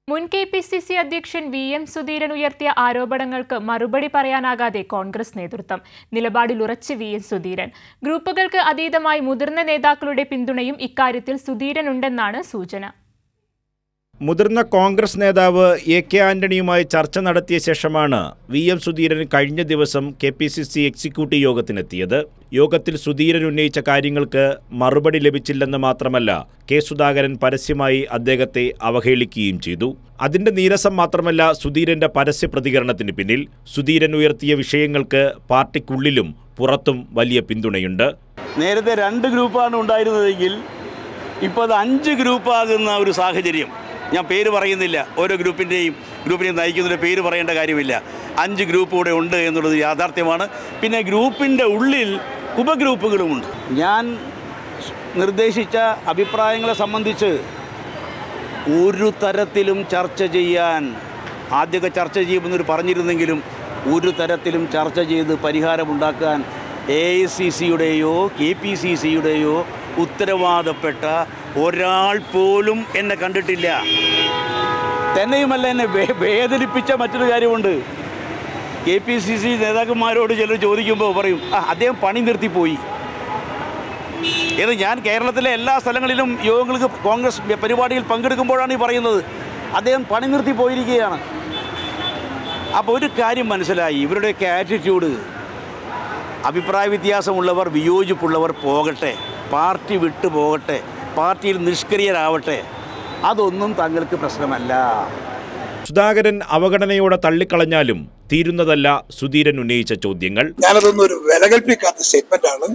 മുൻ കെപിസിസി അധ്യക്ഷൻ വി.എം. സുധീരൻ ഉയർത്തിയ ആരോപണങ്ങൾക്ക് മറുപടി പറയാനാകാതെ കോൺഗ്രസ് നേതൃത്വം. നിലപാടിൽ ഉറച്ച് വി.എം. സുധീരൻ. ഗ്രൂപ്പുകൾക്ക് അതീതമായി മുതിർന്ന നേതാക്കളുടെ പിന്തുണയും ഇക്കാര്യത്തിൽ സുധീരനുണ്ടെന്നാണ് സൂചന. മുതിർന്ന കോൺഗ്രസ് നേതാവ് എ.കെ. ആന്റണിയുമായി ചർച്ച നടത്തിയ ശേഷമാണ് വി.എം. സുധീരൻ കഴിഞ്ഞ ദിവസം കെപിസിസി എക്സിക്യൂട്ടീവ് യോഗത്തിനെത്തിയത്. യോഗത്തിൽ സുധീരൻ ഉന്നയിച്ച കാര്യങ്ങൾക്ക് മറുപടി ലഭിച്ചില്ലെന്ന് മാത്രമല്ല, കെ. സുധാകരൻ പരസ്യമായി അദ്ദേഹത്തെ അവഹേളിക്കുകയും ചെയ്തു. അതിന്റെ നീരസം മാത്രമല്ല സുധീരന്റെ പരസ്യ പ്രതികരണത്തിന് പിന്നിൽ. സുധീരൻ ഉയർത്തിയ വിഷയങ്ങൾക്ക് പാർട്ടിക്കുള്ളിലും പുറത്തും വലിയ പിന്തുണയുണ്ട്. നേരത്തെ 2 ഗ്രൂപ്പാണ് ഉണ്ടായിരുന്നതെങ്കിൽ ഇപ്പോൾ അത് 5 ഗ്രൂപ്പാകുന്ന ഒരു സാഹചര്യം. ഞാൻ പേര് പറയുന്നില്ല, ഓരോ ഗ്രൂപ്പിനെ നയിക്കുന്നതിൻ്റെ പേര് പറയേണ്ട കാര്യമില്ല. 5 ഗ്രൂപ്പ് കൂടെ ഉണ്ട് എന്നുള്ളത് യാഥാർത്ഥ്യമാണ്. പിന്നെ ഗ്രൂപ്പിൻ്റെ ഉള്ളിൽ ഉപഗ്രൂപ്പുകളുമുണ്ട്. ഞാൻ നിർദ്ദേശിച്ച അഭിപ്രായങ്ങളെ സംബന്ധിച്ച് ഒരു തരത്തിലും ചർച്ച ചെയ്യാൻ ആദ്യമൊക്കെ ചർച്ച ചെയ്യുമെന്നൊരു പറഞ്ഞിരുന്നെങ്കിലും ഒരു തരത്തിലും ചർച്ച ചെയ്ത് പരിഹാരമുണ്ടാക്കാൻ AICCയുടെയോ KPCCയുടെയോ ഉത്തരവാദപ്പെട്ട ഒരാൾ പോലും എന്നെ കണ്ടിട്ടില്ല. തന്നെയുമല്ല, എന്നെ വേദനിപ്പിച്ച മറ്റൊരു കാര്യമുണ്ട്. KPCC നേതാക്കന്മാരോട് ചിലർ ചോദിക്കുമ്പോൾ പറയും, അദ്ദേഹം പണി നിർത്തിപ്പോയി എന്ന്. ഞാൻ കേരളത്തിലെ എല്ലാ സ്ഥലങ്ങളിലും യോഗങ്ങൾക്ക് കോൺഗ്രസ് പരിപാടിയിൽ പങ്കെടുക്കുമ്പോഴാണ് ഈ പറയുന്നത്. അദ്ദേഹം പണി നിർത്തി പോയിരിക്കുകയാണ്. അപ്പോൾ ഒരു കാര്യം മനസ്സിലായി, ഇവരുടെയൊക്കെ ആറ്റിറ്റ്യൂഡ്, അഭിപ്രായ വ്യത്യാസമുള്ളവർ, വിയോജിപ്പുള്ളവർ പോകട്ടെ, പാർട്ടി വിട്ടു പോകട്ടെ, പാർട്ടിയിൽ നിഷ്ക്രിയരാവട്ടെ, അതൊന്നും തങ്ങൾക്ക് പ്രശ്നമല്ല. സുധാകരൻ അവഗണനയോടെ തള്ളിക്കളഞ്ഞാലും തീരുന്നതല്ല സുധീരൻ ഉന്നയിച്ച ചോദ്യങ്ങൾ. ഞാനതൊന്നും ഒരു വിലകൽപ്പിക്കാത്ത സ്റ്റേറ്റ്മെന്റ് ആണ്.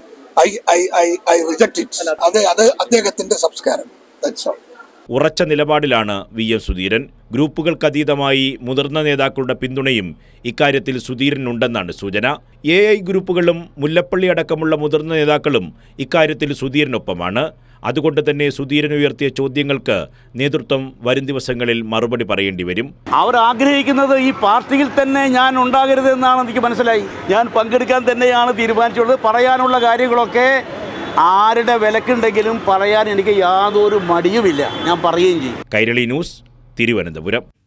I reject it. അത് അദ്ദേഹത്തിന്റെ സംസ്കാരം. ഉറച്ച നിലപാടിലാണ് വി.എം. സുധീരൻ. ഗ്രൂപ്പുകൾക്കതീതമായി മുതിർന്ന നേതാക്കളുടെ പിന്തുണയും ഇക്കാര്യത്തിൽ സുധീരനുണ്ടെന്നാണ് സൂചന. AI ഗ്രൂപ്പുകളും മുല്ലപ്പള്ളി അടക്കമുള്ള മുതിർന്ന നേതാക്കളും ഇക്കാര്യത്തിൽ സുധീരനൊപ്പമാണ്. അതുകൊണ്ട് തന്നെ സുധീരൻ ഉയർത്തിയ ചോദ്യങ്ങൾക്ക് നേതൃത്വം വരും ദിവസങ്ങളിൽ മറുപടി പറയേണ്ടി വരും. അവർ ആഗ്രഹിക്കുന്നത് ഈ പാർട്ടിയിൽ തന്നെ ഞാൻ ഉണ്ടാകരുതെന്നാണ് എനിക്ക് മനസ്സിലായി. ഞാൻ പങ്കെടുക്കാൻ തന്നെയാണ് തീരുമാനിച്ചുള്ളത്. പറയാനുള്ള കാര്യങ്ങളൊക്കെ ആരുടെ വിലക്കുണ്ടെങ്കിലും പറയാൻ എനിക്ക് യാതൊരു മടിയുമില്ല. ഞാൻ പറയുകയും ചെയ്യും. കൈരളി ന്യൂസ്, തിരുവനന്തപുരം.